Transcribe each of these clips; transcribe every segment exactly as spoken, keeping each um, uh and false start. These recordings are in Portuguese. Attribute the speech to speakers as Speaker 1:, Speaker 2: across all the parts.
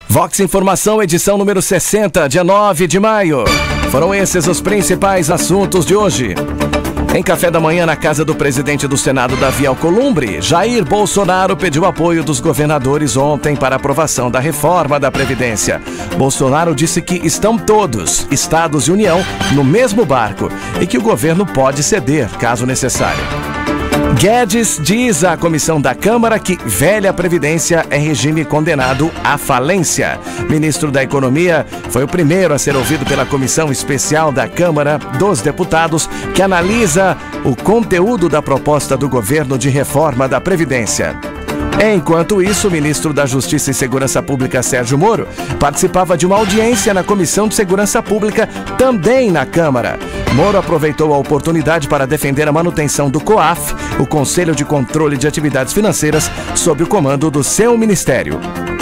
Speaker 1: Vox Informação, edição número sessenta, dia nove de maio. Foram esses os principais assuntos de hoje. Em café da manhã na casa do presidente do Senado, Davi Alcolumbre, Jair Bolsonaro pediu apoio dos governadores ontem para aprovação da reforma da Previdência. Bolsonaro disse que estão todos, Estados e União, no mesmo barco e que o governo pode ceder, caso necessário. Guedes diz à comissão da Câmara que velha Previdência é regime condenado à falência. Ministro da Economia foi o primeiro a ser ouvido pela Comissão Especial da Câmara dos Deputados, que analisa o conteúdo da proposta do governo de reforma da Previdência. Enquanto isso, o ministro da Justiça e Segurança Pública, Sérgio Moro, participava de uma audiência na Comissão de Segurança Pública, também na Câmara. Moro aproveitou a oportunidade para defender a manutenção do COAF, o Conselho de Controle de Atividades Financeiras, sob o comando do seu ministério.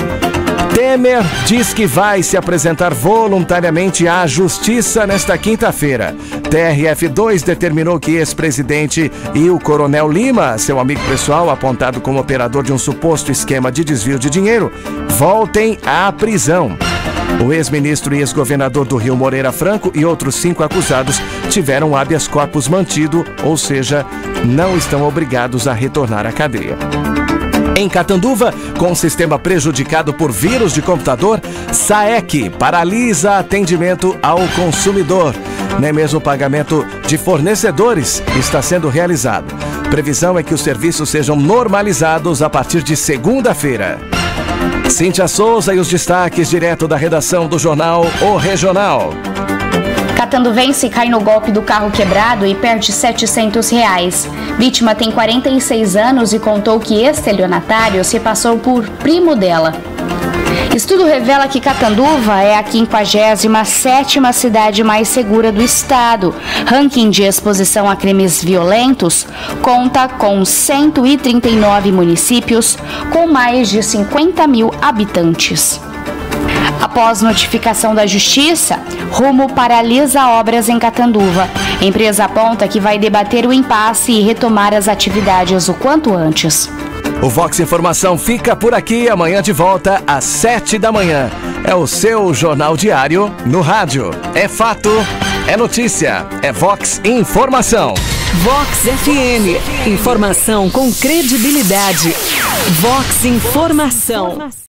Speaker 1: Temer diz que vai se apresentar voluntariamente à Justiça nesta quinta-feira. T R F dois determinou que ex-presidente e o Coronel Lima, seu amigo pessoal apontado como operador de um suposto esquema de desvio de dinheiro, voltem à prisão. O ex-ministro e ex-governador do Rio, Moreira Franco, e outros cinco acusados tiveram habeas corpus mantido, ou seja, não estão obrigados a retornar à cadeia. Em Catanduva, com o sistema prejudicado por vírus de computador, SAEC paralisa atendimento ao consumidor. Nem mesmo o pagamento de fornecedores está sendo realizado. Previsão é que os serviços sejam normalizados a partir de segunda-feira. Cíntia Souza e os destaques direto da redação do jornal O Regional.
Speaker 2: Catanduvense cai no golpe do carro quebrado e perde setecentos reais. Vítima tem quarenta e seis anos e contou que estelionatário se passou por primo dela. Estudo revela que Catanduva é a quinquagésima sétima cidade mais segura do estado. Ranking de exposição a crimes violentos conta com cento e trinta e nove municípios com mais de cinquenta mil habitantes. Após notificação da Justiça, Rumo paralisa obras em Catanduva. A empresa aponta que vai debater o impasse e retomar as atividades o quanto antes.
Speaker 1: O Vox Informação fica por aqui, amanhã de volta às sete da manhã. É o seu jornal diário no rádio. É fato, é notícia, é Vox Informação.
Speaker 3: Vox F M. Informação com credibilidade. Vox Informação.